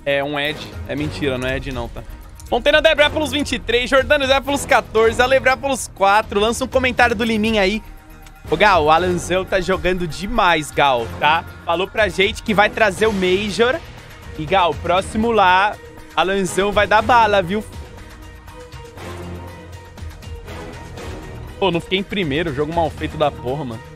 É um Ed. É mentira, não é Ed não, tá? Monteiro Debrápolis 23, Jordano Debrápolis 14, Alebrápolis 4. Lança um comentário do Liminha aí. Ô, Gal, o Alanzão tá jogando demais, Gal, tá? Falou pra gente que vai trazer o Major. E, Gal, próximo lá, Alanzão vai dar bala, viu? Pô, não fiquei em primeiro. Jogo mal feito da porra, mano.